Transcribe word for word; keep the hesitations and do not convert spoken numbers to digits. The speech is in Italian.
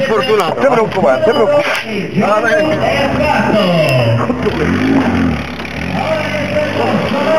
sfortunato. Te preoccupare, te preoccupare. Va bene. È fatto!